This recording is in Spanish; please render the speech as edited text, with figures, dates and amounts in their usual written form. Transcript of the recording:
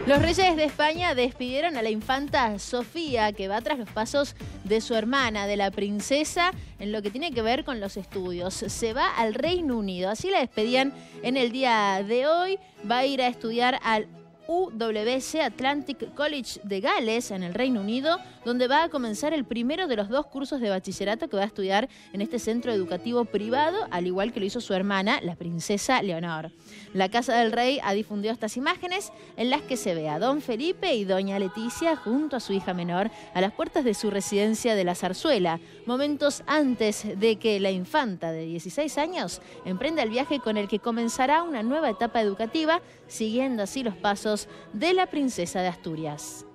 Los reyes de España despidieron a la infanta Sofía, que va tras los pasos de su hermana, de la princesa, en lo que tiene que ver con los estudios. Se va al Reino Unido, así la despedían en el día de hoy. Va a ir a estudiar al UWC Atlantic College de Gales, en el Reino Unido, donde va a comenzar el primero de los 2 cursos de bachillerato que va a estudiar en este centro educativo privado, al igual que lo hizo su hermana, la princesa Leonor. La Casa del Rey ha difundido estas imágenes en las que se ve a don Felipe y doña Leticia junto a su hija menor a las puertas de su residencia de la Zarzuela, momentos antes de que la infanta de 16 años emprenda el viaje con el que comenzará una nueva etapa educativa, siguiendo así los pasos de la princesa de Asturias.